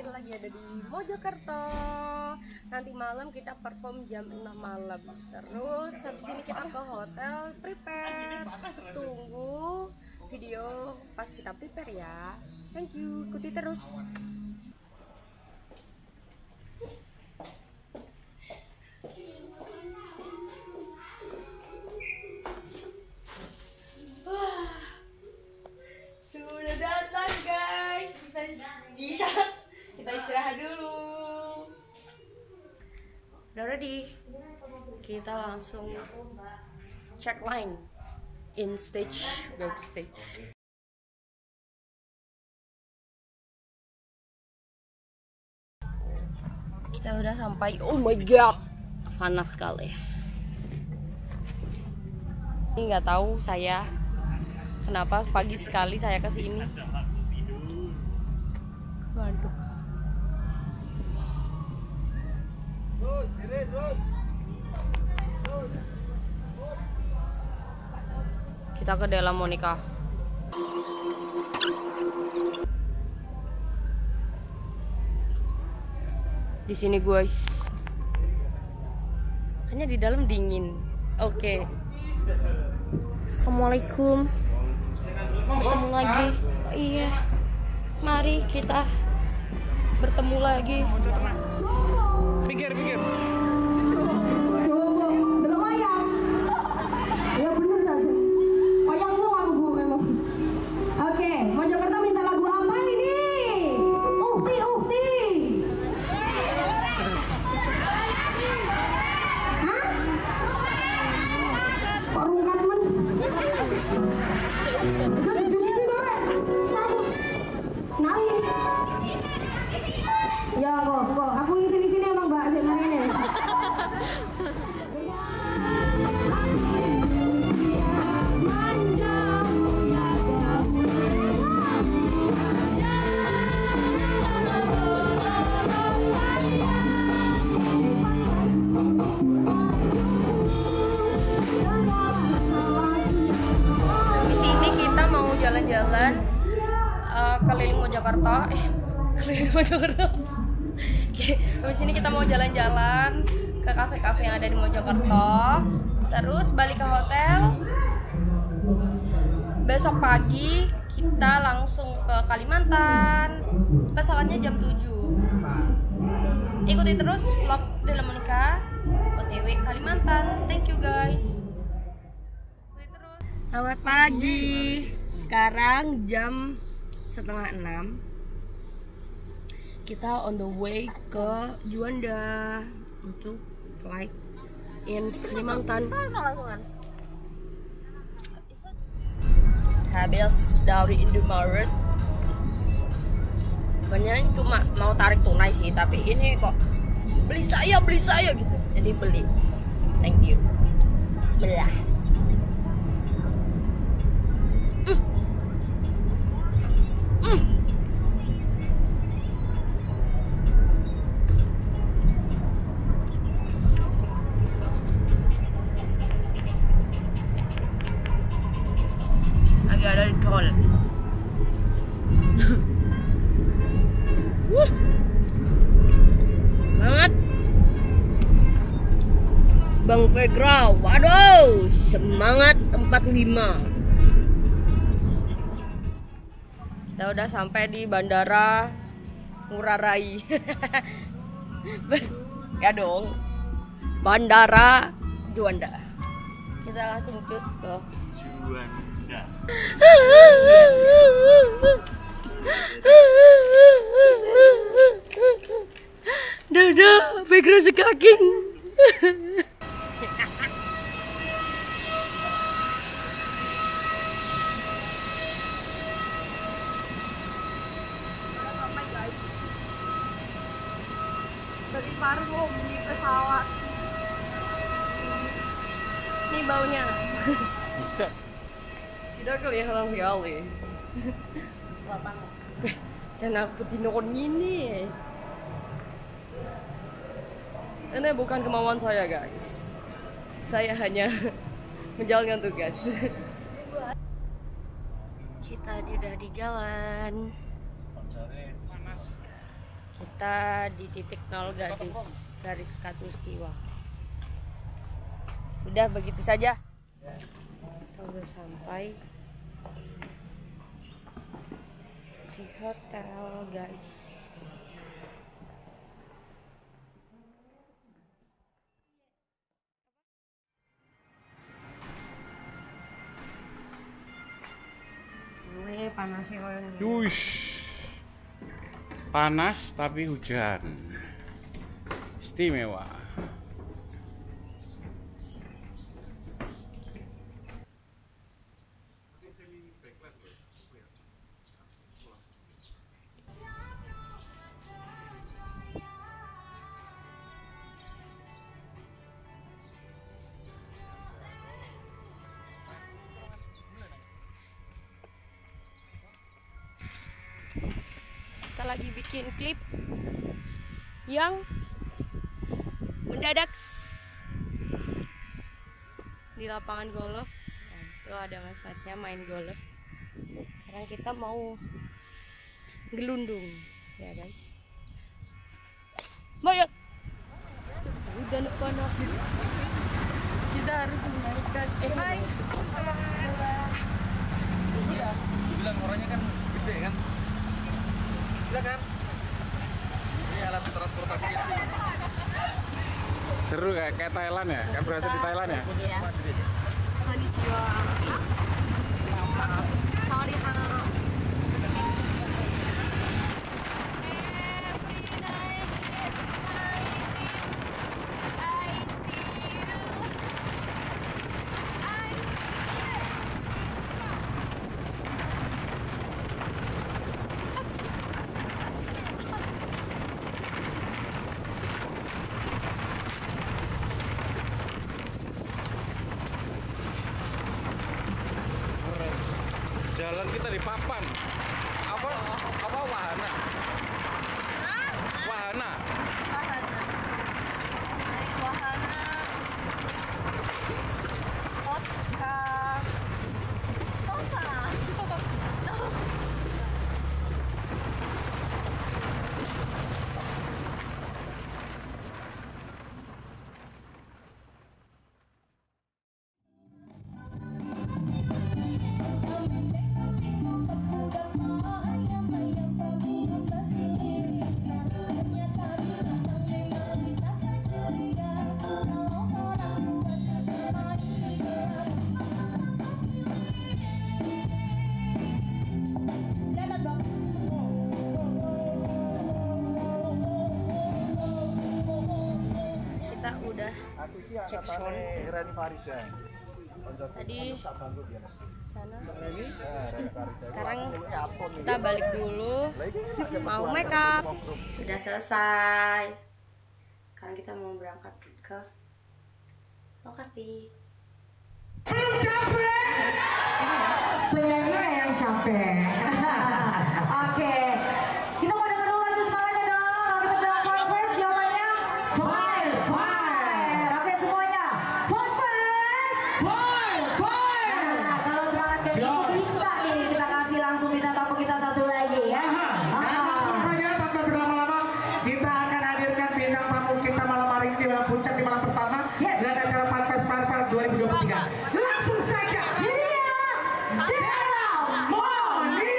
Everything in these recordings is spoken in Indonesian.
kita lagi ada di Mojokerto. Nanti malam kita perform jam 6 malam. Terus habis ini kita ke hotel prepare. Tunggu video pas kita prepare ya. Thank you, ikuti terus. Sudah datang guys, bisa kita istirahat dulu. Udah ready, kita langsung check line in stage, backstage. Kita udah sampai. Oh my god, panas sekali. Ini nggak tahu saya kenapa pagi sekali saya ke sini. Waduh. Kita ke Della Monica. Di sini guys. Kayaknya di dalam dingin. Oke. Assalamualaikum. Bertemu lagi. Oh, iya. Mari kita bertemu lagi. Pikir. Oke, Mojokerto minta lagu apa ini? Ukti. Hah? Kok rungkat men? Nangis. Ya kok aku sini emang Mbak sebenarnya. Jalan-jalan keliling Mojokerto. Keliling Mojokerto. Habis ini kita mau jalan-jalan ke kafe-kafe yang ada di Mojokerto. Terus balik ke hotel. Besok pagi kita langsung ke Kalimantan. Pesawatnya jam 7. Ikuti terus vlog Della Monica OTW Kalimantan. Thank you guys. Selamat pagi. Sekarang jam 5:30. Kita on the way ke Juanda untuk flight in Kalimantan. Habis dari Indomaret. Sebenarnya cuma mau tarik tunai sih, tapi ini kok beli saya gitu. Jadi beli. Thank you. Bismillah. Lagi ada di tol. Banget. Bang Vegra, waduh, semangat 45. Kita udah sampai di Bandara Ngurah Rai. Ya dong, Bandara Juanda. Kita langsung cus ke Juanda. Dada, Vegra sekaking. Beli parfum di pesawat. Ini baunya. Bisa. Tidak kelihatan sekali. Jangan aku tinokon ini. Ini bukan kemauan saya guys. Saya hanya menjalankan tugas. Kita udah di jalan. kita di titik 0 garis Katulistiwa. Udah begitu saja. Kita udah sampai di hotel, guys. Ini panasnya orang. Wush. Panas tapi hujan. Istimewa. Kita lagi bikin klip yang mendadak di lapangan golf. Nah, itu ada Mas Fatnya main golf. Sekarang kita mau gelundung ya guys. Bayar. Udah panas. Kita harus menaikkan. Hai. Iya. Dibilang orangnya kan gede kan? Gila kan? Ini alat transportasi kecil. Seru kayak Thailand ya? Kayak berasa di Thailand ya? Iya. Konnichiwa. Sorry ha. Jalan kita di papan. Apa wahana? Wahana. Naik wahana. Tosa. Kita udah cek sound tadi sana. Sekarang kita balik dulu, mau make up. Sudah selesai. Sekarang kita mau berangkat ke lokasi. Penyanyi yang capek. Oke, kita mau dengar dulu lagu semangatnya dong. Kita bilang Converse jawabannya fire, fire. Oke semuanya, Converse, fire, fire. Nah, kalau semangat kayak gitu bisa nih kita kasih langsung bintang tamu kita satu lagi ya. Langsung saja tanpa berlama-lama kita akan hadirkan bintang tamu kita malam hari ini dalam puncak di malam pertama dan acara Converse Festival 2023. Langsung saja, ini dia, Della Monica.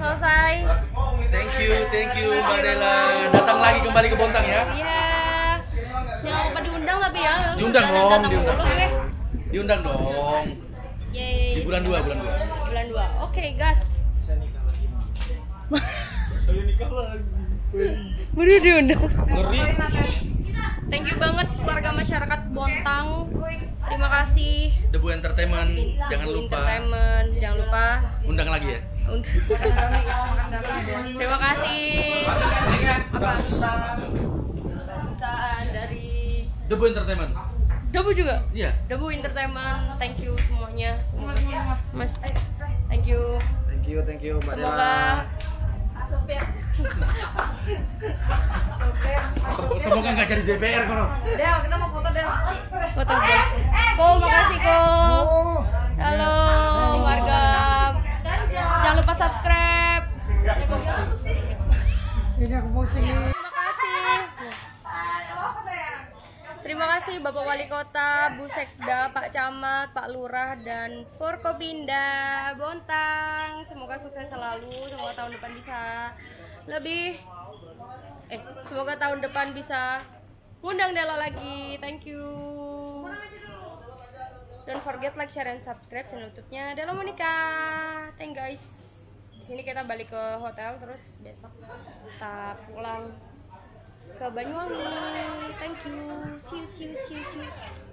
selesai. Thank you Mbak Dela. Datang lagi kembali ke Bontang ya. Iya. Jangan lupa diundang tapi ya. Diundang dong, Datang diundang. mulu gue. Diundang dong. Yeay. Di bulan 2. Bulan 2. Oke, gas. Baru diundang. Ngeri. Thank you banget warga masyarakat Bontang. Terima kasih. Debu Entertainment. Jangan Debu lupa. Entertainment. Jangan lupa. Undang lagi ya. Terima kasih. Apa? Susahan dari Debu Entertainment. Debu juga. Iya. Debu Entertainment. Thank you semuanya. Mas. Thank you. Thank you Mbak Dela. Semoga Semoga nggak jadi DPR kalau. Del, kita mau foto Del. Foto Del. Ko, makasih Ko. Halo warga. Jangan lupa subscribe. Ini aku pusing nih. Terima kasih. Terima kasih Bapak Wali Kota, Bu Sekda, Pak Camat, Pak Lurah, dan Forkopimda Bontang. Semoga sukses selalu. Semoga tahun depan bisa lebih. Semoga tahun depan bisa ngundang Dela lagi. Thank you. Don't forget like, share, and subscribe channel YouTube-nya Dela Monica. Thank guys. Di sini kita balik ke hotel, terus besok kita pulang ke Banyuwangi. Thank you. See you.